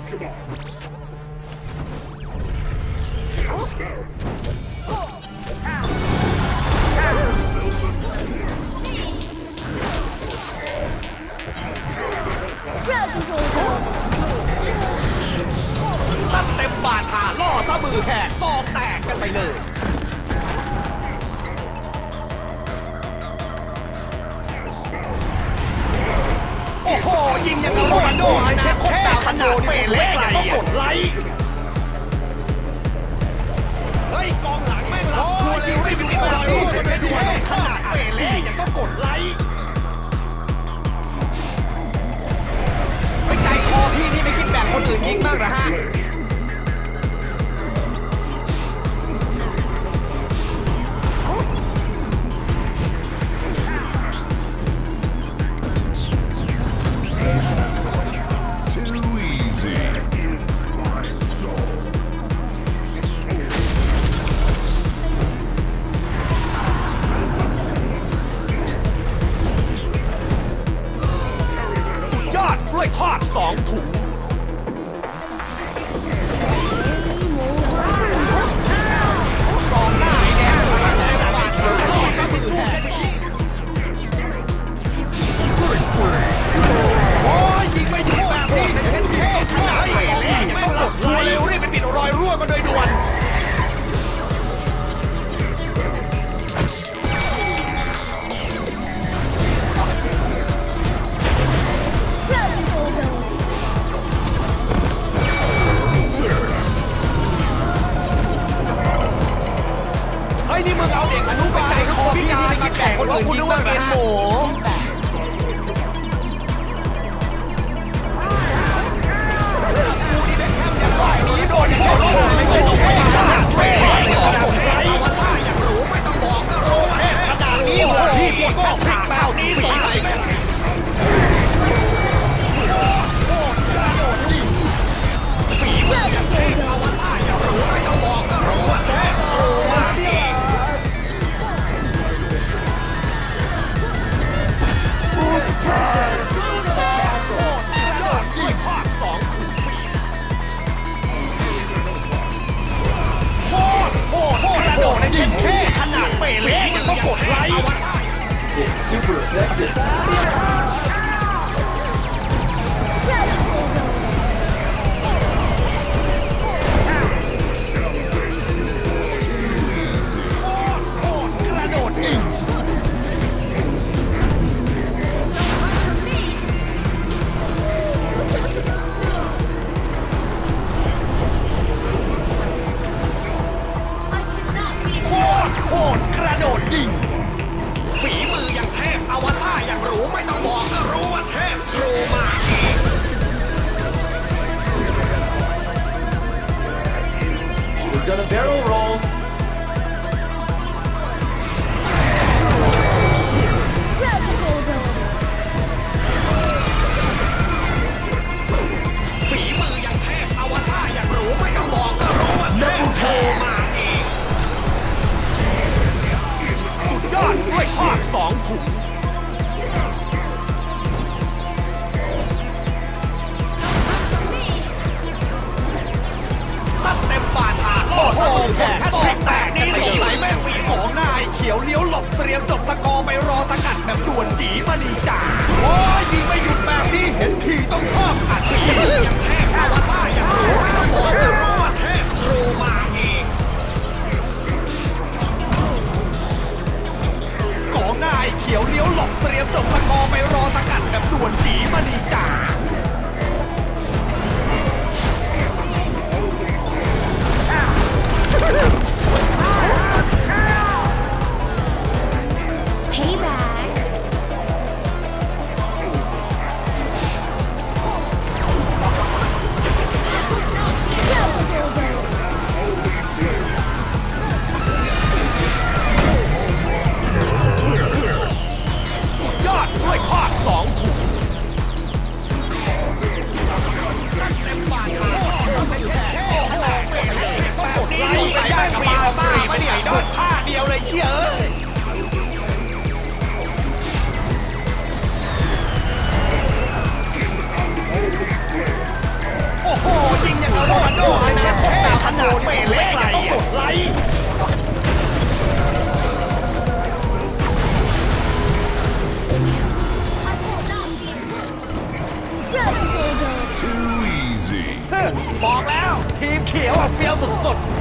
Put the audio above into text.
ตัดเต็มบาทาล่อซะมือแหกซอกแตกกันไปเลยโอ้โหยิงอย่างกับโรนัลโดนะคบดาวซันโดนี่เล็กต้องกดไลค์เฮ้ยกองหลังแม่งรับชัวร์เลยไม่อยู่ที่เราดูคนเป็นด้วยขนาดเปเล่ยังต้องกดไลค์ไปใจคอพี่นี่ไม่คิดแบบคนอื่นยิงบ้างเหรอฮะด้วยทอด2 ถุงกองหน้าไอ้แดงบาดเจ็บก็มีลูกเช่นนี้โอ้ยยิงไม่ถูกแบบนี้เช่นนี้ขนาดไม่เล่นไม่หลับชัวร์เร็วรีบไปปิดรอยรั่วกันโดยด่วนนี่มึงเอาเด็กอนุบาลคอพิการมาแข่งคนอื่นยิงว่าเป็นหมูกูนี่เป็นแค่ยังฝ่ายนี้โดนเฉยๆไม่ต้องไปด่าเว้ยว่าถ้าอยากรู้ไม่ต้องบอกก็รู้แค่ขนาดนี้วะพี่ก็พลิกแบบนี้สงสัยไหมฝีมืออย่างเท่เอาว่าถ้าอยากรู้ไม่ต้องบอกก็รู้ว่าแค่ว่าดีขนาดเปเล่ยังต้องกดไลค์ It's super effective. กระโดดยิงโคตรกระโดดยิงฝีมืออย่างเทพอวตารอย่างรู้ไม่ต้องบอกก็รู้ว่าเทพทรูมาเอง We've done a barrel roll. ฝีมืออย่างเทพอวตารอย่างรู้ไม่ต้องบอกก็รู้ว่าเทพทรูมาเองสุดยอดด้วยทอด2 ถุงตัดเต็มบาทาโอ้โหแผ่ตอกแตกนี่สงสัยแม่งมีของหน้าไอ้เขียวเลี้ยวหลบเตรียมจบสกอร์ไปรอสกัดแบบด่วนจีมานีจ่าโอ้ยยิงไม่หยุดแบบนี้เห็นทีต้องเพิ่มอัดฝีมืออย่างเทพอวตารอย่างรู้ไม่ต้องบอกก็รู้ว่าเทพทรูมาเองกองหน้าไอ้เขียวเลี้ยวหลบเตรียมจบสกอร์ไปรอสกัดแบบด่วนจีมานีจ่า Payback. สด